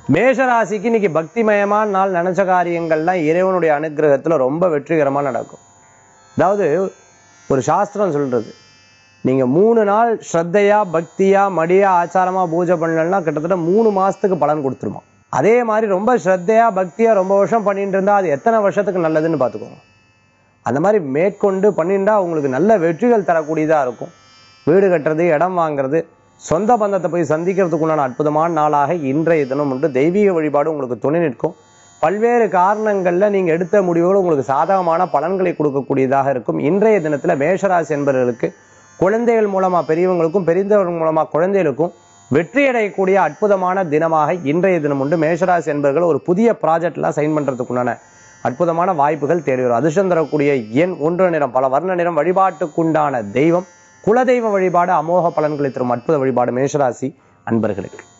மேஷராசிக்கு இன்னைக்கு பக்திமயமான நாள். நினைச்ச காரியங்கள்லாம் இறைவனுடைய அனுகிரகத்துல ரொம்ப வெற்றிகரமா நடக்கும். அதாவது ஒரு சாஸ்திரம் சொல்றது, நீங்க 3 நாள் ஸ்ரத்தையா பக்தியா மடியா ஆச்சாரமா பூஜை பண்ணலன்னா கிட்டத்தட்ட 3 மாசத்துக்கு பலன் கொடுத்துருமா. அதே மாதிரி ரொம்ப ஸ்ரத்தையா பக்தியா ரொம்ப வருஷம் பண்ணிட்டு இருந்தா அது எத்தனை வருஷத்துக்கு நல்லதுன்னு பார்த்துக்கோங்க. அந்த மாதிரி மேற்கொண்டு பண்ணிட்டா உங்களுக்கு நல்ல வெற்றிகள் தரக்கூடியதா இருக்கும். வீடு கட்டுறது, இடம் வாங்குறது, சொந்த பந்தத்தை போய் சந்திக்கிறதுக்குண்டான அற்புதமான நாளாக இன்றைய தினம் உண்டு. தெய்வீக வழிபாடு உங்களுக்கு துணை நிற்கும். பல்வேறு காரணங்கள்ல நீங்க எடுத்த முடிவுகள் உங்களுக்கு சாதகமான பலன்களை கொடுக்கக்கூடியதாக இருக்கும். இன்றைய தினத்துல மேஷராசி என்பவர்களுக்கு குழந்தைகள் மூலமா பெரியவங்களுக்கும் பெரியவர்கள் மூலமா குழந்தைகளுக்கும் வெற்றி அடையக்கூடிய அற்புதமான தினமாக இன்றைய தினம் உண்டு. மேஷராசி என்பவர்கள் ஒரு புதிய ப்ராஜெக்ட்லாம் சைன் பண்றதுக்குண்டான அற்புதமான வாய்ப்புகள் தேடி வரும். அதிர்ஷ்டம் தரக்கூடிய எண் 1 நிறம், பல வர்ண நிறம். வழிபாட்டுக்குண்டான தெய்வம் குலதெய்வ வழிபாடு அமோக பலன்களை தரும் அற்புத வழிபாடு மேஷராசி அன்பர்களுக்கு.